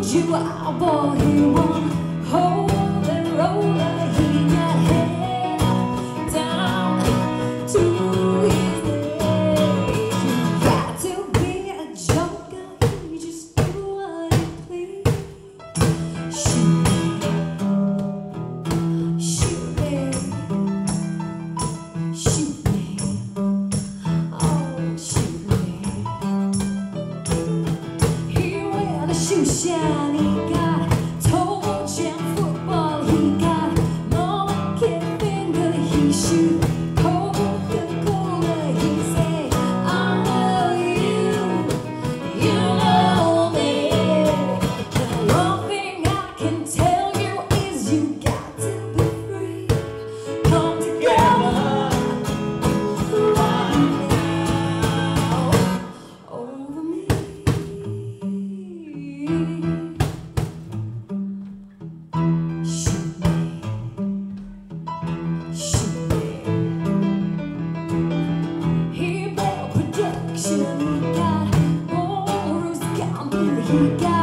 you are, boy, he won't hold and roll. He got head down to his knees. You got to be a joker, you just do what you please. Shoot me, shoot me, shoot me, oh shoot me. He wear the shoe shine, he got toe jam football, he got monkey finger, he shoot Coca-Cola, he say I know you, you know me. The one thing I can tell you is you got to be free. Come together right now over me. Shoot me, shoot me. He bought production, he got Boris Campbell, he got